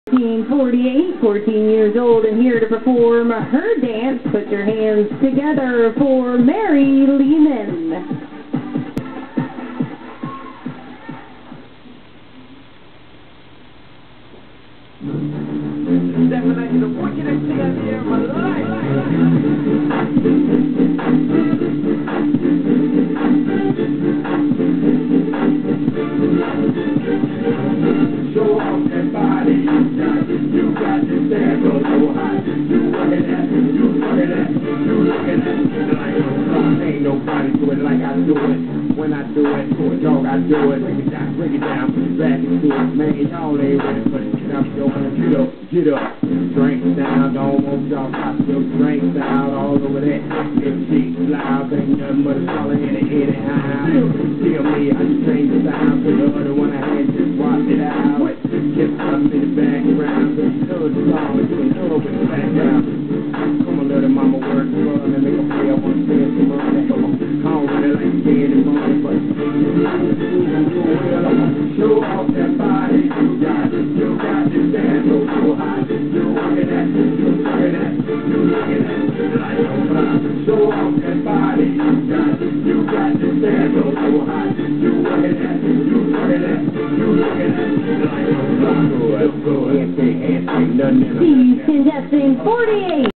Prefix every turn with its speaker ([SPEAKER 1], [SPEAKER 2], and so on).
[SPEAKER 1] 1948, 14 years old and here to perform her dance. Put your hands together for Mary Lehman.
[SPEAKER 2] Definitely the wickedest thing I've ever in my life. Show off that body you got to stand so high. You working that, you working that, you looking at like ain't nobody do it like I do it. When I do it, to a dog I do it. Bring it down, put it back into it. Man, y'all ain't ready for it. Get up, drink down, don't want y'all pop your drink down all over that. If she's loud, ain't nothing but a color in it anyhow. Tell me how you change the sound to the other one I had, just watch it out. Get something in the background, cause you know the song is in love with the background. Come on, little mama, work for me, make a play, I want to spend some money. I don't really like getting the money, but show off that body you got to stand so high. You looking at, you looking at, you looking at, like show off that body you got to stand so high. You looking at, you looking at, you looking at, like
[SPEAKER 1] She's contesting 48.